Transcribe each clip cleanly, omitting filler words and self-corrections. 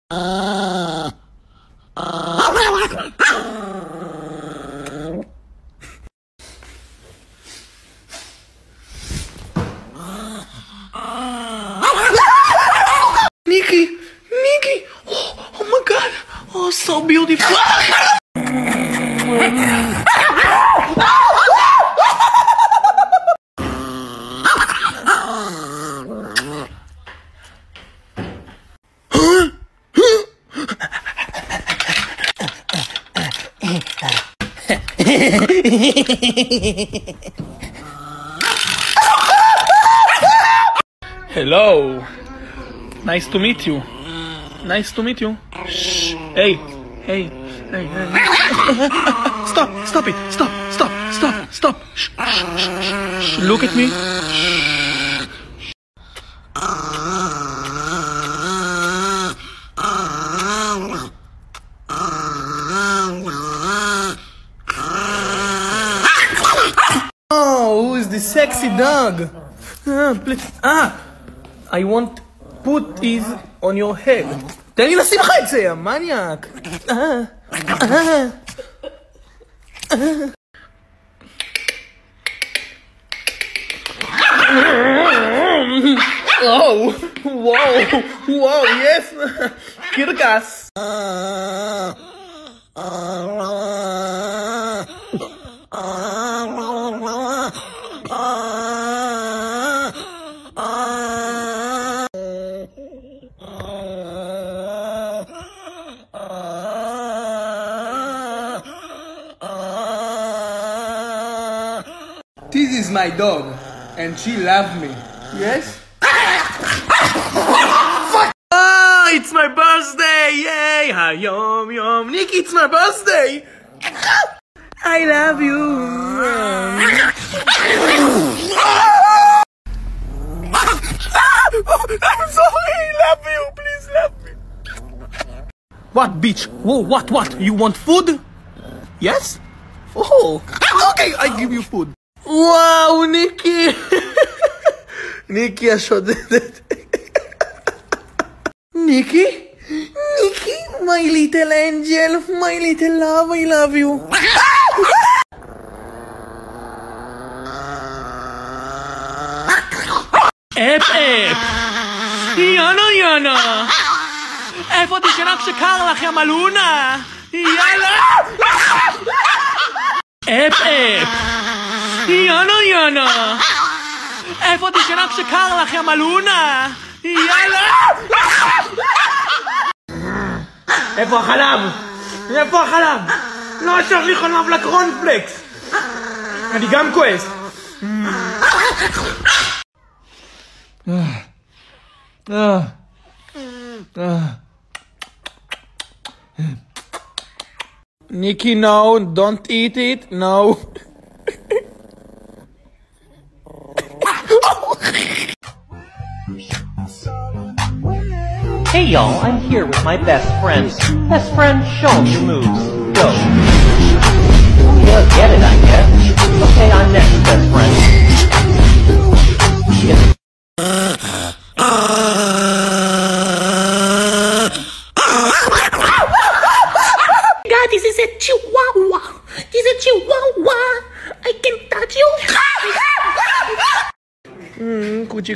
Nikki, oh my God, oh, so beautiful. Hello. Nice to meet you. Nice to meet you. Shh. Hey. Stop it. Stop. Shh. Look at me. Oh, who is the sexy dog? Please. I want put it on your head. תן לי לשים לך את זה, המניאק. Oh, wow, yes. קרקס. This is my dog, and she loves me. Yes? Fuck! Oh, it's my birthday! Yay! Hayom. Nikki, it's my birthday! I love you! I'm sorry! Love you! Please love me! What, bitch? Whoa, what? You want food? Yes? Oh, okay, I give you food. וואו, ניקי. ניקי השודדת. ניקי, my little angel, my little love, I love you. אפ. יאנה. איפה תשנה כשקר לך, יא מלונה? יאללה. אפ. יאנה. איפה תשנה כשקר לך, יא מלונה? יאללה. איפה החלב? לא אשר לי חלב לקרונפלקס. אני גם כועס. Nikki, no, don't eat it, no. Hey y'all, I'm here with my best friend. Best friend, show him your moves. Go. Yeah, get it, I guess. Okay, I'm next, best friend. God, this is a chihuahua. I can touch you. Cuchi.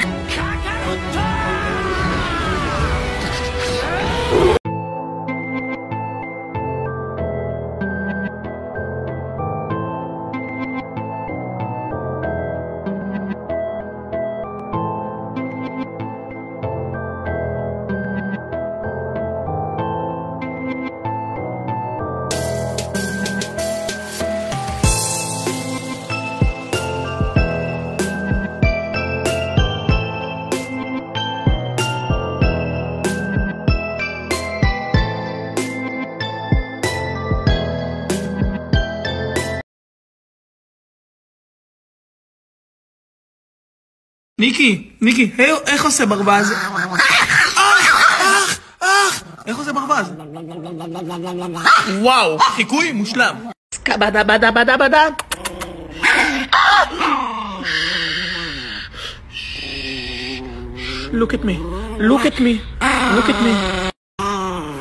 ניקי, איך עושה ברווז? איך עושה ברווז? וואו, חיקוי מושלם. סקבדה. Look at me.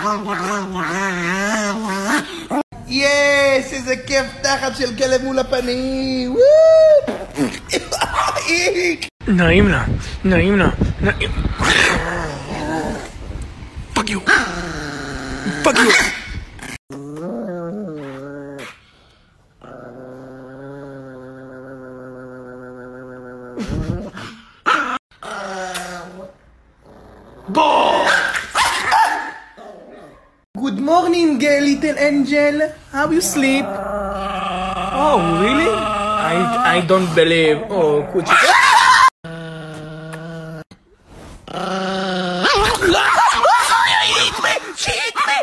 יס! איזה כיף תחת של כלב מול הפנים! וואו! נעים לה, נעים לה, נעים... פאק יו! פאק יו! Good morning, little angel. How you sleep? Oh, really? I don't believe. Oh, could you? She ate me! She ate me!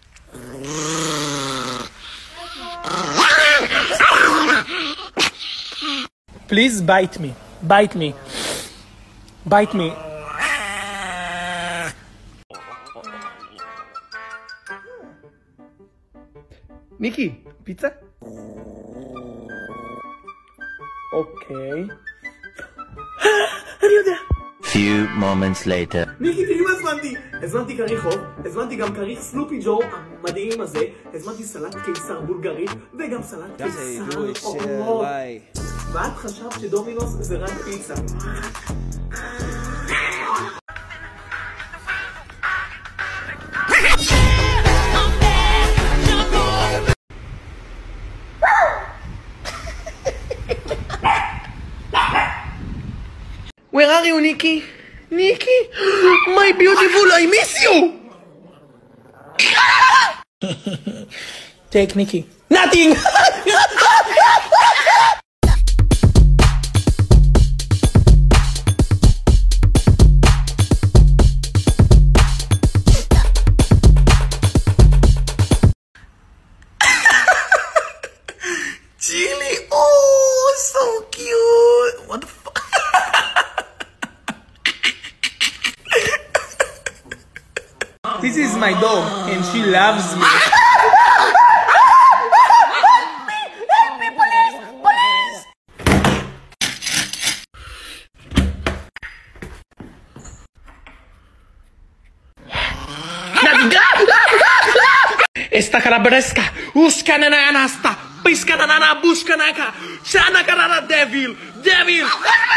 Please bite me. Bite me. Bite me. ניקי, פיצה? אוקיי. אני יודע. Few moments later. ניקי, תראי מה הזמנתי. הזמנתי כריך חוב, הזמנתי גם כריך סלופי ג'ו המדהים הזה, הזמנתי סלט קיסר בולגרית, וגם סלט קיסר אורות. ואת חשבת שדומינוס זה רק פיצה. Where are you, Nikki? Nikki? My beautiful, I miss you! Take Nikki. Nothing! Chili, oh, so cute! What the fuck? This is my dog, and she loves me. Help me, police! Police! Esta carabresca, uscanana nasta, piscanana buscanaka, chana carana devil, devil!